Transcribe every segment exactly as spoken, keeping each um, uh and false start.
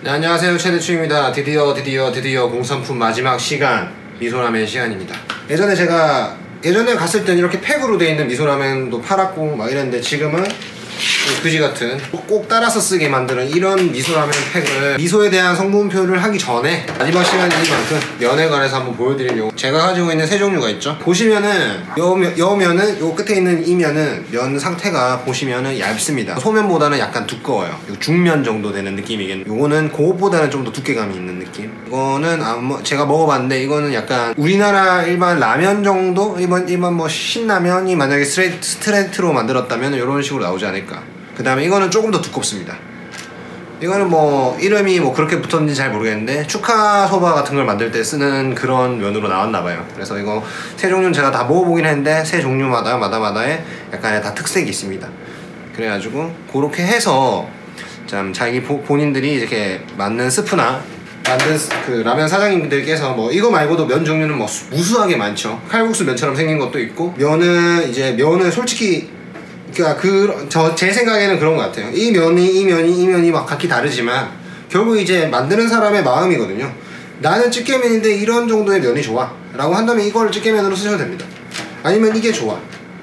네, 안녕하세요, 최대추입니다. 드디어 드디어 드디어 공산품 마지막 시간, 미소라멘 시간입니다. 예전에 제가 예전에 갔을 땐 이렇게 팩으로 돼 있는 미소라멘도 팔았고 막 이랬는데, 지금은 그지 같은 꼭 따라서 쓰게 만드는 이런 미소라멘 팩을, 미소에 대한 성분표를 하기 전에 마지막 시간이니만큼 면에 관해서 한번 보여드리려고. 제가 가지고 있는 세 종류가 있죠. 보시면은 여, 여 면은, 요 끝에 있는 이 면은 면 상태가 보시면은 얇습니다. 소면보다는 약간 두꺼워요. 중면 정도 되는 느낌이겠네. 요거는 그것보다는 좀 더 두께감이 있는 느낌. 이거는 아, 뭐 제가 먹어봤는데, 이거는 약간 우리나라 일반 라면 정도? 일반, 일반 뭐 신라면이 만약에 스트레이트, 스트레이트로 만들었다면 이런 식으로 나오지 않을까. 그 다음에 이거는 조금 더 두껍습니다. 이거는 뭐 이름이 뭐 그렇게 붙었는지 잘 모르겠는데, 축하소바 같은 걸 만들 때 쓰는 그런 면으로 나왔나봐요. 그래서 이거 세 종류는 제가 다 먹어보긴 했는데, 세 종류마다 마다마다에 약간의 다 특색이 있습니다. 그래가지고 그렇게 해서 참 자기 보, 본인들이 이렇게 맞는 스프나 만든 그 라면 사장님들께서 뭐 이거 말고도 면 종류는 뭐 무수하게 많죠. 칼국수 면처럼 생긴 것도 있고, 면은 이제 면을 솔직히 그러니까 그 저 제 생각에는 그런 것 같아요. 이 면이 이 면이 이 면이 막 각기 다르지만 결국 이제 만드는 사람의 마음이거든요. 나는 찌개면인데 이런 정도의 면이 좋아 라고 한다면 이걸 찌개면으로 쓰셔도 됩니다. 아니면 이게 좋아,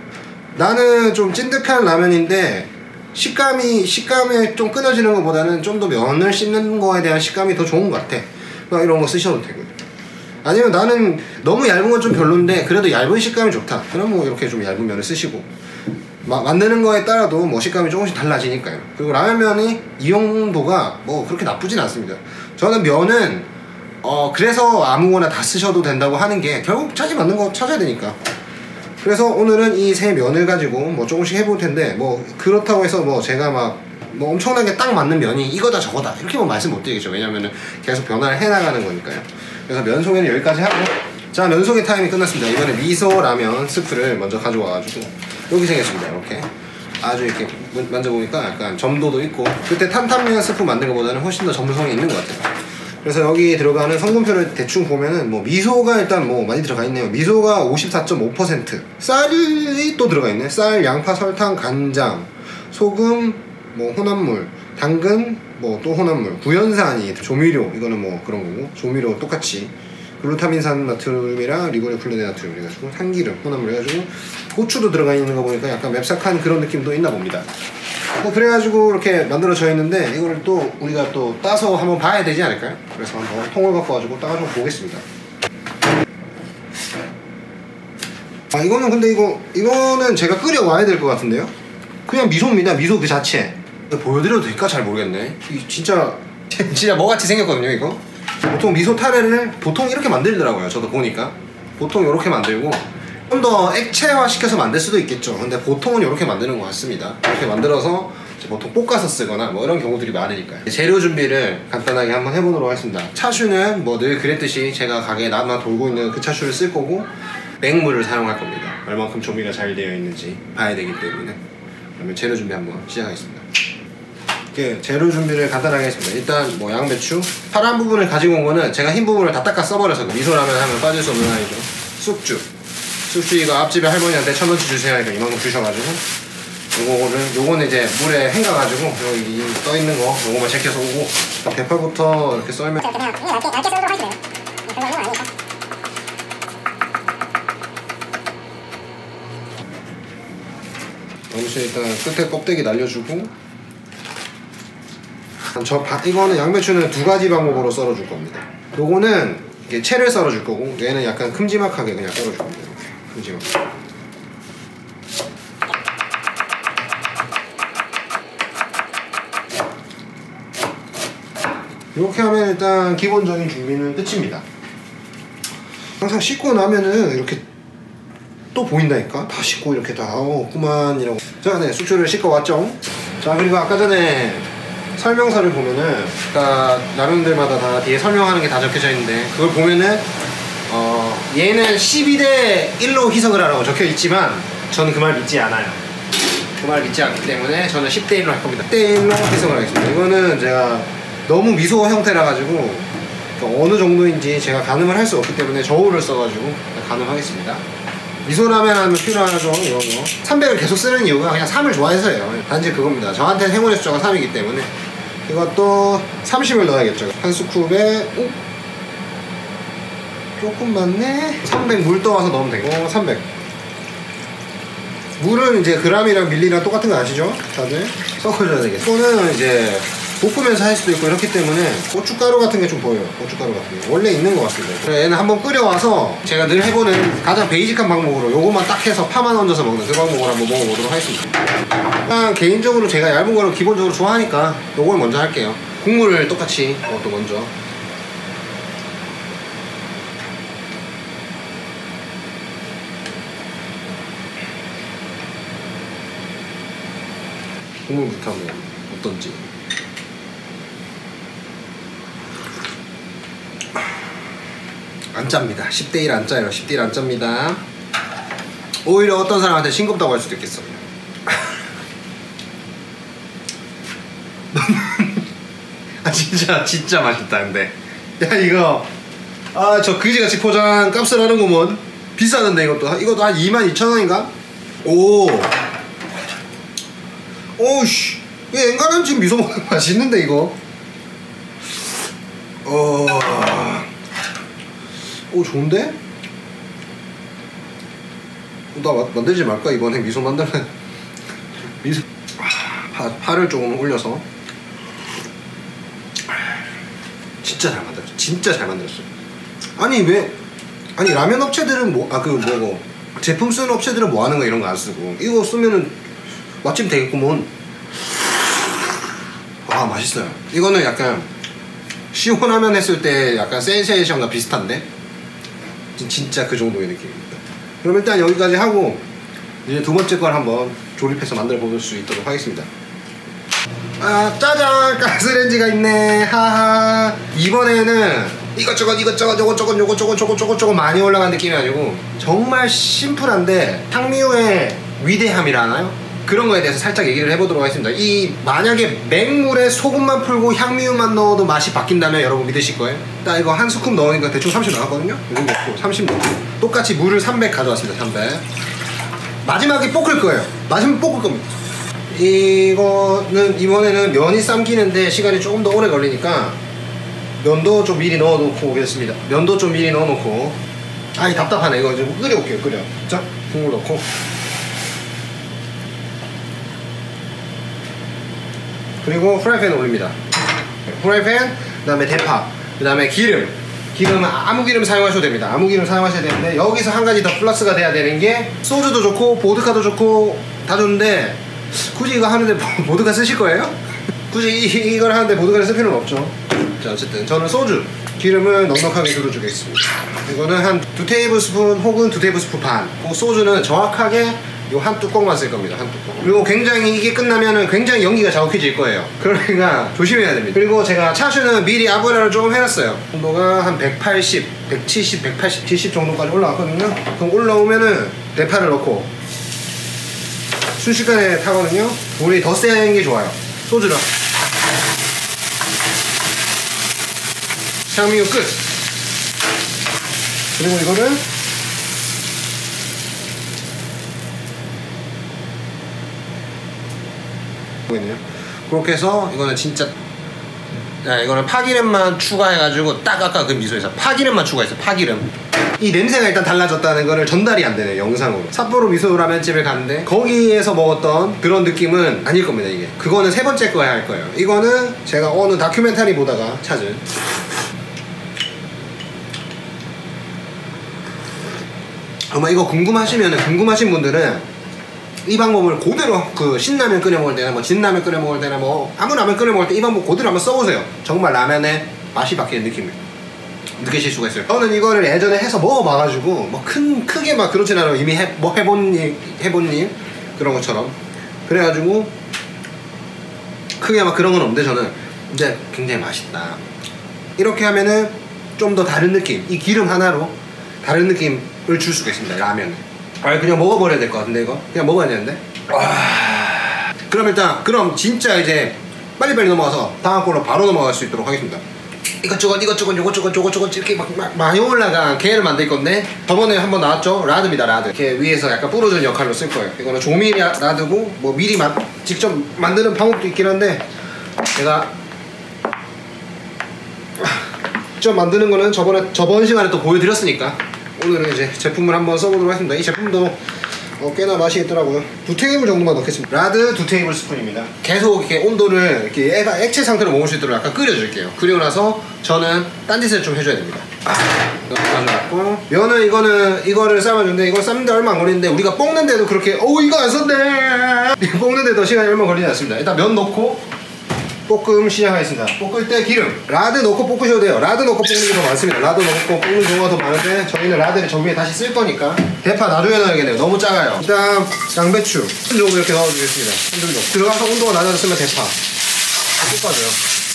나는 좀 찐득한 라면인데 식감이 식감에 좀 끊어지는 것보다는 좀 더 면을 씹는 거에 대한 식감이 더 좋은 것 같아, 막 이런 거 쓰셔도 되고요. 아니면 나는 너무 얇은 건 좀 별론데 그래도 얇은 식감이 좋다, 그럼 뭐 이렇게 좀 얇은 면을 쓰시고, 마, 만드는 거에 따라도 뭐 식감이 조금씩 달라지니까요. 그리고 라면면이 이용도가 뭐 그렇게 나쁘진 않습니다. 저는 면은 어 그래서 아무거나 다 쓰셔도 된다고 하는 게, 결국 자기 맞는 거 찾아야 되니까. 그래서 오늘은 이 세 면을 가지고 뭐 조금씩 해볼 텐데, 뭐 그렇다고 해서 뭐 제가 막 뭐 엄청나게 딱 맞는 면이 이거다 저거다 이렇게 뭐 말씀 못 드리겠죠. 왜냐면은 계속 변화를 해 나가는 거니까요. 그래서 면 소개는 여기까지 하고, 자, 면 소개 타임이 끝났습니다. 이번에 미소 라면 스프를 먼저 가져와가지고 이렇게 생겼습니다. 이렇게 아주 이렇게 만져보니까 약간 점도도 있고, 그때 탄탄면 스프 만든 것보다는 훨씬 더 점성이 있는 것 같아요. 그래서 여기 들어가는 성분표를 대충 보면은 뭐 미소가 일단 뭐 많이 들어가 있네요. 미소가 오십사 점 오 퍼센트, 쌀이 또 들어가 있네. 쌀, 양파, 설탕, 간장, 소금, 뭐 혼합물, 당근, 뭐 또 혼합물, 구연산이 조미료, 이거는 뭐 그런 거고, 조미료 똑같이 글루타민산 나트륨이랑 리보네플루네 나트륨 해가지고 참기름 혼합물 해가지고, 고추도 들어가 있는 거 보니까 약간 맵싹한 그런 느낌도 있나 봅니다. 뭐 그래가지고 이렇게 만들어져 있는데, 이걸 또 우리가 또 따서 한번 봐야 되지 않을까요? 그래서 한번 통을 갖고 와가지고 따서 보겠습니다. 아, 이거는 근데 이거 이거는 제가 끓여 와야 될 것 같은데요? 그냥 미소입니다. 미소 그 자체. 보여드려도 될까 잘 모르겠네. 이 진짜 진짜 뭐같이 생겼거든요. 이거 보통 미소 타레를 보통 이렇게 만들더라고요. 저도 보니까 보통 이렇게 만들고, 좀 더 액체화 시켜서 만들 수도 있겠죠. 근데 보통은 이렇게 만드는 것 같습니다. 이렇게 만들어서 보통 볶아서 쓰거나 뭐 이런 경우들이 많으니까요. 재료 준비를 간단하게 한번 해보도록 하겠습니다. 차슈는 뭐 늘 그랬듯이 제가 가게에 남아 돌고 있는 그 차슈를 쓸 거고, 맹물을 사용할 겁니다. 얼만큼 조미가 잘 되어 있는지 봐야 되기 때문에. 그러면 재료 준비 한번 시작하겠습니다. 이렇게 재료 준비를 간단하게 했습니다. 일단 뭐 양배추, 파란 부분을 가지고 온 거는 제가 흰 부분을 다 닦아 써버려서 미소라면 하면 빠질 수 없는 아이죠. 쑥주, 쑥주 이거 앞집에 할머니한테 천 원치 주세요 하니까 이만큼 주셔가지고, 요거를 요거는 이제 물에 헹가가지고 여기 떠 있는 거 요거만 제껴서 오고, 대파부터 이렇게 썰면 그냥 얇게 얇게 썰도록 하시네요. 별로 하는 건 아니니까. 여기서 일단 끝에 껍데기 날려주고, 저 바, 이거는 양배추는 두 가지 방법으로 썰어줄 겁니다. 요거는 이렇게 채를 썰어줄 거고, 얘는 약간 큼지막하게 그냥 썰어줄 겁니다. 이렇게 큼지막. 이렇게 하면 일단 기본적인 준비는 끝입니다. 항상 씻고 나면은 이렇게 또 보인다니까? 다 씻고 이렇게 다 없구만 이라고. 자, 네, 숙주를 씻고 왔죠. 자, 그리고 아까 전에 설명서를 보면은, 그러니까 라면들마다 다 뒤에 설명하는 게 다 적혀져 있는데, 그걸 보면은 어 얘는 십이 대 일로 희석을 하라고 적혀 있지만 저는 그 말 믿지 않아요. 그 말 믿지 않기 때문에 저는 십 대 일로 할 겁니다. 십 대 일로 희석을 하겠습니다. 이거는 제가 너무 미소 형태라 가지고 어느 정도인지 제가 가늠을 할 수 없기 때문에 저울을 써가지고 가늠하겠습니다. 미소라면 하면 필요하죠. 이런 거 삼백을 계속 쓰는 이유가 그냥 삼을 좋아해서예요. 단지 그겁니다. 저한테 행운의 숫자가 삼이기 때문에 이것도 삼십을 넣어야겠죠. 한 스쿱에 오? 조금 많네. 삼백 물 떠와서 넣으면 되고 삼백. 물은 이제 그람이랑 밀리랑 똑같은 거 아시죠? 다들 섞어줘야 되겠어. 이거는 이제 볶으면서 할 수도 있고 이렇기 때문에 고춧가루 같은 게 좀 보여요. 고춧가루 같은 게 원래 있는 것 같습니다. 그래, 얘는 한번 끓여와서 제가 늘 해보는 가장 베이직한 방법으로 요것만 딱 해서 파만 얹어서 먹는 그 방법을 한번 먹어보도록 하겠습니다. 그냥 개인적으로 제가 얇은 거를 기본적으로 좋아하니까 요걸 먼저 할게요. 국물을 똑같이 또 먼저. 국물부터 한번 어떤지. 안 짭니다. 십 대 일 안 짜요. 십 대 일 안 짭니다. 오히려 어떤 사람한테 싱겁다고 할 수도 있겠어. 아 진짜 진짜 맛있다. 근데 야 이거 아 저 그지같이 포장 값을 하는구먼. 비싸는데 이것도 이것도 한 이만 이천 원인가? 오 오우씨 이거 엔간한 집 미소 먹는 맛있는데 이거. 어... 오 좋은데? 나 마, 만들지 말까 이번에 미소 만들면. 미소 파, 파를 조금 올려서. 진짜 잘 만들었어. 진짜 잘 만들었어. 아니 왜 아니 라면 업체들은 뭐 아 그 뭐고 제품 쓰는 업체들은 뭐 하는 거 이런 거 안 쓰고 이거 쓰면은 맛집 되겠구먼. 아 맛있어요. 이거는 약간 시원하면 했을 때 약간 센세이션과 비슷한데 진짜 그 정도의 느낌입니다. 그럼 일단 여기까지 하고 이제 두 번째 걸 한번 조립해서 만들어 볼 수 있도록 하겠습니다. 아 짜잔 가스레인지가 있네. 하하. 이번에는 이것저것 이것저것 요것저것 요것저것 요것저것 조금 많이 올라간 느낌이 아니고 정말 심플한데 향미유의 위대함이라 하나요? 그런 거에 대해서 살짝 얘기를 해보도록 하겠습니다. 이 만약에 맹물에 소금만 풀고 향미유만 넣어도 맛이 바뀐다면 여러분 믿으실 거예요? 딱 이거 한 스쿱 넣으니까 대충 삼십 나왔거든요? 이거 넣고 삼십 넣고 똑같이 물을 삼백 가져왔습니다. 삼백. 마지막에 볶을 거예요. 마지막에 볶을 겁니다. 이거는 이번에는 면이 삶기는데 시간이 조금 더 오래 걸리니까 면도 좀 미리 넣어놓고 오겠습니다. 면도 좀 미리 넣어놓고. 아이 답답하네. 이거 좀 끓여올게요. 끓여. 자 국물 넣고 그리고 프라이팬 올립니다. 프라이팬, 그 다음에 대파, 그 다음에 기름. 기름은 아무 기름 사용하셔도 됩니다. 아무 기름 사용하셔야 되는데 여기서 한 가지 더 플러스가 돼야 되는 게 소주도 좋고 보드카도 좋고 다 좋은데 굳이 이거 하는데 보드카 쓰실 거예요? 굳이 이, 이걸 하는데 보드카를 쓸 필요는 없죠. 자 어쨌든 저는 소주 기름을 넉넉하게 두르주겠습니다. 이거는 한 두 테이블 스푼 혹은 두 테이블 스푼 반. 그 소주는 정확하게 요 한 뚜껑만 쓸 겁니다. 한 뚜껑. 그리고 굉장히 이게 끝나면은 굉장히 연기가 자욱해질 거예요. 그러니까 조심해야 됩니다. 그리고 제가 차슈는 미리 아브라를 조금 해놨어요. 온도가 한 백팔십, 백칠십, 백팔십, 칠십 정도까지 올라왔거든요. 그럼 올라오면은 대파를 넣고 순식간에 타거든요. 물이 더 센 게 좋아요. 소주랑 향미유 끝. 그리고 이거는 그렇게 해서 이거는 진짜 야, 이거는 파기름만 추가해가지고 딱 아까 그 미소에서 파기름만 추가했어. 파기름. 이 냄새가 일단 달라졌다는 거를 전달이 안 되네요. 영상으로. 삿포로 미소 라면집을 갔는데 거기에서 먹었던 그런 느낌은 아닐 겁니다. 이게 그거는 세 번째 거에 할 거예요. 이거는 제가 어느 다큐멘터리 보다가 찾은. 아마 이거 궁금하시면 궁금하신 분들은 이 방법을 그대로 그 신라면 끓여 먹을 때나 뭐 진라면 끓여 먹을 때나 뭐 아무 라면 끓여 먹을 때 이 방법 그대로 한번 써보세요. 정말 라면의 맛이 바뀌는 느낌을 느끼실 수가 있어요. 저는 이거를 예전에 해서 먹어봐가지고 뭐 큰 크게 막 그렇진 않아요. 이미 해, 뭐 해본 일 해본 일 그런 것처럼 그래가지고 크게 막 그런 건 없는데 저는 이제 굉장히 맛있다. 이렇게 하면은 좀 더 다른 느낌, 이 기름 하나로 다른 느낌을 줄 수가 있습니다. 라면은. 아 그냥 먹어버려야 될 것 같은데 이거 그냥 먹어야 되는데. 와... 그럼 일단 그럼 진짜 이제 빨리빨리 넘어가서 다음 걸로 바로 넘어갈 수 있도록 하겠습니다. 이것저것 이것저것 요것저것 요것저것 이렇게 막, 막 많이 올라간 게를 만들 건데 저번에 한번 나왔죠? 라드입니다. 라드. 이렇게 위에서 약간 뿌려주는 역할로 쓸 거예요. 이거는 조미 라드고 뭐 미리 마, 직접 만드는 방법도 있긴 한데 제가 직접 만드는 거는 저번에 저번 시간에 또 보여드렸으니까 오늘은 이제 제품을 한번 써보도록 하겠습니다. 이 제품도 어, 꽤나 맛이 있더라고요. 두 테이블 정도만 넣겠습니다. 라드 두 테이블 스푼입니다. 계속 이렇게 온도를 이렇게 애가 액체 상태로 먹을 수 있도록 약간 끓여줄게요. 끓이고 나서 저는 딴짓을 좀 해줘야 됩니다. 가져왔고, 면은 이거는 이거를 삶아주는데 이거 삶는데 얼마 안 걸리는데 우리가 볶는데도 그렇게 어우 이거 안 썼네 볶는데도 시간이 얼마 걸리지 않습니다. 일단 면 넣고 볶음 시작하겠습니다. 볶을 때 기름, 라드 넣고 볶으셔도 돼요. 라드 넣고 볶는 게 더 많습니다. 라드 넣고 볶는 경우가 더 많은데 저희는 라드를 저 위에 다시 쓸 거니까 대파 나중에 넣어야겠네요. 너무 작아요. 일단 양배추 한 정도 이렇게 넣어주겠습니다. 한 정도 들어가서 온도가 낮아졌으면 대파 볶아줘요.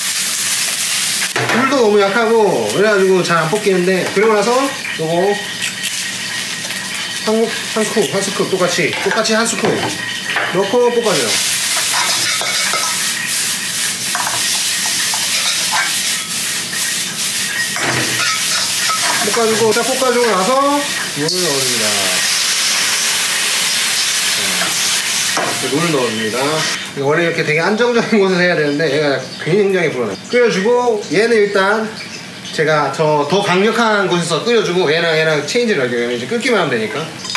불도 너무 약하고 그래가지고 잘 안 볶이는데, 그러고 나서 요거 한, 한 스쿱, 한 스쿱 똑같이 똑같이 한 스푼 넣고 볶아줘요. 볶아주고, 딱 볶아주고 나서 물을 넣어줍니다. 네, 물을 넣어줍니다. 원래 이렇게 되게 안정적인 곳에서 해야 되는데 얘가 굉장히 불안해요. 끓여주고 얘는 일단 제가 저 더 강력한 곳에서 끓여주고 얘랑 얘랑 체인지를 할게요. 이제 끓기만 하면 되니까.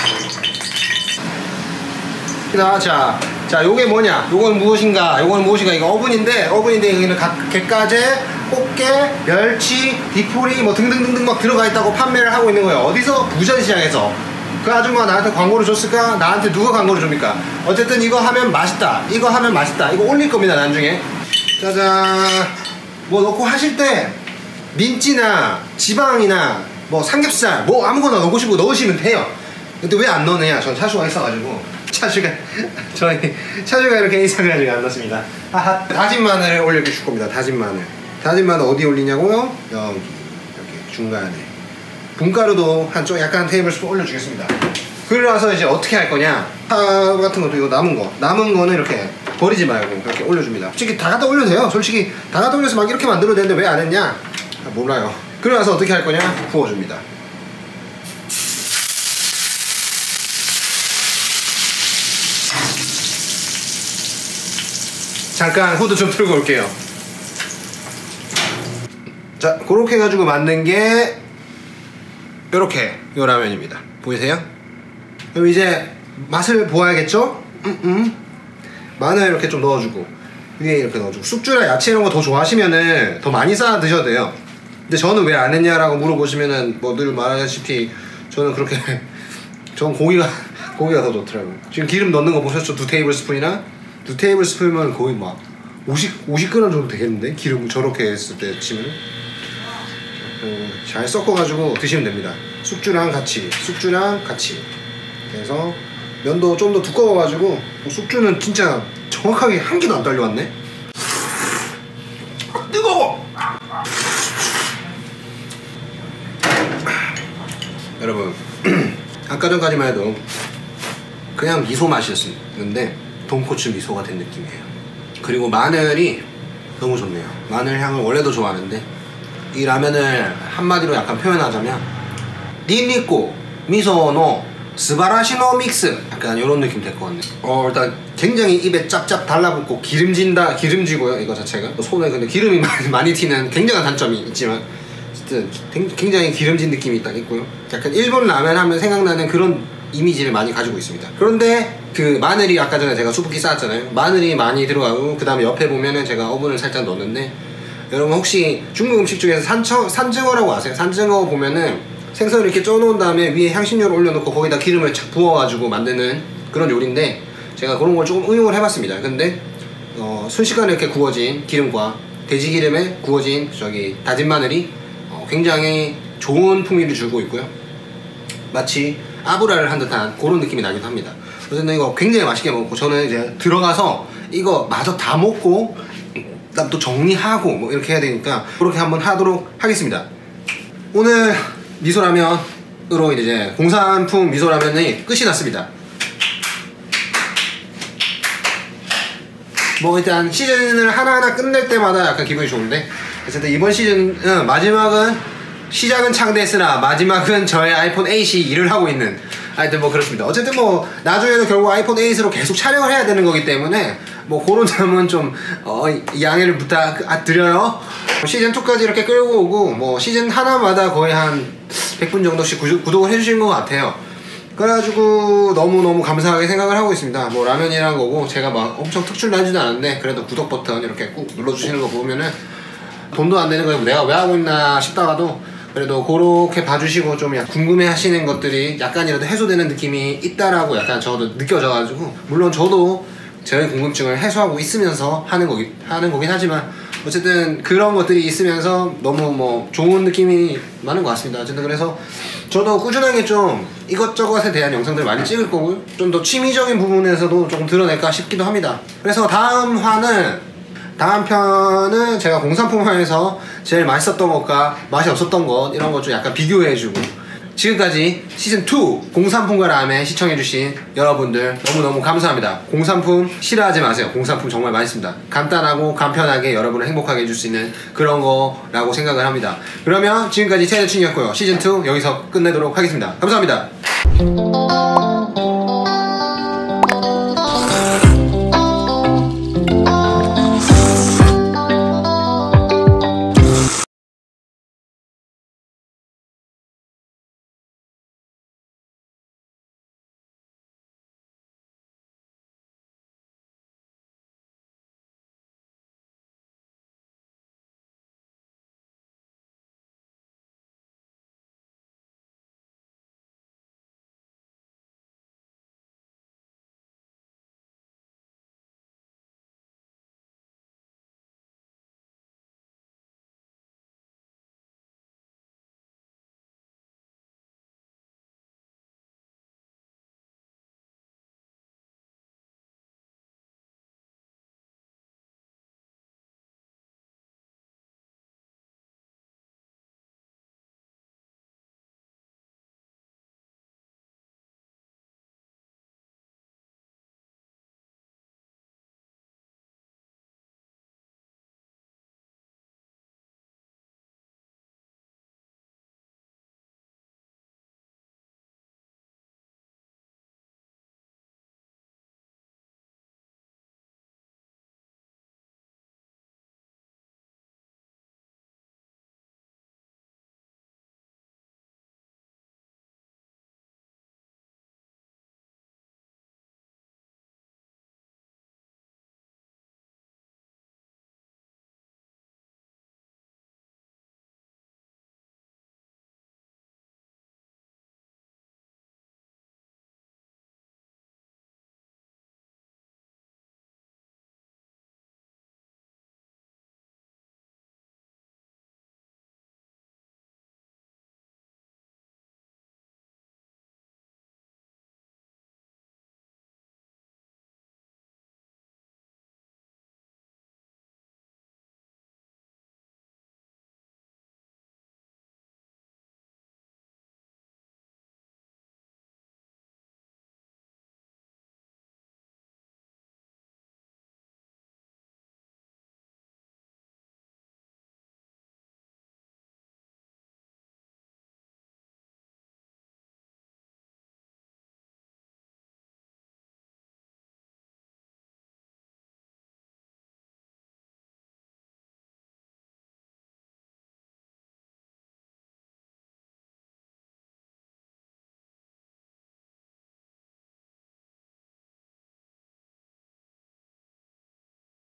자, 자, 요게 뭐냐? 요건 무엇인가? 요건 무엇인가? 이거 어분인데, 어분인데 여기는 각 갯가재, 꽃게, 멸치, 디포리 뭐 등등등등 막 들어가 있다고 판매를 하고 있는 거예요. 어디서? 부전시장에서. 그 아줌마가 나한테 광고를 줬을까? 나한테 누가 광고를 줍니까? 어쨌든 이거 하면 맛있다. 이거 하면 맛있다. 이거 올릴 겁니다, 나중에. 짜잔. 뭐 넣고 하실 때 민지나 지방이나 뭐 삼겹살 뭐 아무거나 넣고 싶고 넣으시면 돼요. 근데 왜 안 넣느냐? 전 차슈가 있어가지고. 차슈가 저희 차슈가 이렇게 있어가지고 안 넣습니다. 하하. 다진 마늘을 올려줄 겁니다. 다진 마늘. 다진 마늘 어디 올리냐고요? 여기 이렇게 중간에. 분가루도 한쪽 약간 테이블 스푼 올려주겠습니다. 그러고 나서 이제 어떻게 할 거냐? 파 같은 것도 이거 남은 거 남은 거는 이렇게 버리지 말고 이렇게 올려줍니다. 솔직히 다 갖다 올려도 돼요. 솔직히 다 갖다 올려서 막 이렇게 만들어도 되는데 왜 안 했냐? 아, 몰라요. 그러고 나서 어떻게 할 거냐? 부어줍니다. 잠깐 후드 좀 틀고 올게요. 자, 그렇게 해가지고 만든 게 요렇게 요 라면입니다. 보이세요? 그럼 이제 맛을 보아야겠죠? 음, 음. 마늘 이렇게 좀 넣어주고 위에 이렇게 넣어주고, 쑥주나 야채 이런 거 더 좋아하시면은 더 많이 쌓아 드셔도 돼요. 근데 저는 왜 안 했냐라고 물어보시면은 뭐 늘 말하다시피 저는 그렇게 전 고기가 고기가 더 좋더라고요. 지금 기름 넣는 거 보셨죠? 두 테이블 스푼이나 두 테이블 스푼이면 거의 막 오십, 오십 그램 정도 되겠는데? 기름 저렇게 했을 때 치면 어, 잘 섞어가지고 드시면 됩니다. 쑥주랑 같이 쑥주랑 같이. 그래서 면도 좀 더 두꺼워가지고 쑥주는 진짜 정확하게 한 개도 안 딸려왔네. 뜨거워! 여러분 아까 전까지만 해도 그냥 미소 맛이었는데 돈코츠 미소가 된 느낌이에요. 그리고 마늘이 너무 좋네요. 마늘 향을 원래도 좋아하는데 이 라면을 한마디로 약간 표현하자면 닌니꼬 미소노 스바라시노 믹스, 약간 이런 느낌 될 것 같네요. 어, 일단 굉장히 입에 짭짭 달라붙고 기름진다, 기름지고요 이거 자체가. 손에 근데 기름이 많이 튀는 굉장한 단점이 있지만 어쨌든 굉장히 기름진 느낌이 딱 있고요. 약간 일본 라면 하면 생각나는 그런 이미지를 많이 가지고 있습니다. 그런데 그 마늘이 아까 전에 제가 수북히 쌓았잖아요. 마늘이 많이 들어가고 그 다음에 옆에 보면은 제가 어분을 살짝 넣었는데, 여러분 혹시 중국 음식 중에서 산청, 산증어라고 아세요? 산증어 보면은 생선을 이렇게 쪄놓은 다음에 위에 향신료를 올려놓고 거기다 기름을 착 부어가지고 만드는 그런 요리인데, 제가 그런 걸 조금 응용을 해봤습니다. 근데 어, 순식간에 이렇게 구워진 기름과 돼지 기름에 구워진 저기 다진 마늘이 어, 굉장히 좋은 풍미를 주고 있고요. 마치 아브라를 한 듯한 그런 느낌이 나기도 합니다. 그래서 이거 굉장히 맛있게 먹고, 저는 이제 들어가서 이거 마저 다 먹고 그다음 또 정리하고 뭐 이렇게 해야 되니까 그렇게 한번 하도록 하겠습니다. 오늘 미소라면으로 이제 공산품 미소라면이 끝이 났습니다. 뭐 일단 시즌을 하나하나 끝낼 때마다 약간 기분이 좋은데, 어쨌든 이번 시즌은 마지막은 시작은 창대했으나 마지막은 저의 아이폰 에잇이 일을 하고 있는 하여튼 뭐 그렇습니다. 어쨌든 뭐 나중에도 결국 아이폰 에잇으로 계속 촬영을 해야 되는 거기 때문에 뭐 그런 점은 좀 어, 양해를 부탁드려요. 시즌이까지 이렇게 끌고 오고 뭐 시즌 하나마다 거의 한 백 분 정도씩 구독, 구독을 해주신 것 같아요. 그래가지고 너무너무 감사하게 생각을 하고 있습니다. 뭐 라면이란 거고 제가 막 엄청 특출을 하지도 않았는데 그래도 구독 버튼 이렇게 꾹 눌러주시는 거 보면은 돈도 안 되는 거고 내가 왜 하고 있나 싶다가도 그래도 그렇게 봐주시고 좀 궁금해 하시는 것들이 약간이라도 해소되는 느낌이 있다라고 약간 저도 느껴져가지고 물론 저도 제 궁금증을 해소하고 있으면서 하는 거긴, 하는 거긴 하지만 어쨌든 그런 것들이 있으면서 너무 뭐 좋은 느낌이 많은 것 같습니다. 어쨌든 그래서 저도 꾸준하게 좀 이것저것에 대한 영상들 많이 찍을 거고 좀 더 취미적인 부분에서도 조금 드러낼까 싶기도 합니다. 그래서 다음 화는 다음 편은 제가 공산품화에서 제일 맛있었던 것과 맛이 없었던 것 이런 것 좀 약간 비교해주고 지금까지 시즌이 공산품과 라멘 시청해주신 여러분들 너무너무 감사합니다. 공산품 싫어하지 마세요. 공산품 정말 맛있습니다. 간단하고 간편하게 여러분을 행복하게 해줄 수 있는 그런 거라고 생각을 합니다. 그러면 지금까지 최대춘이었고요. 시즌이 여기서 끝내도록 하겠습니다. 감사합니다.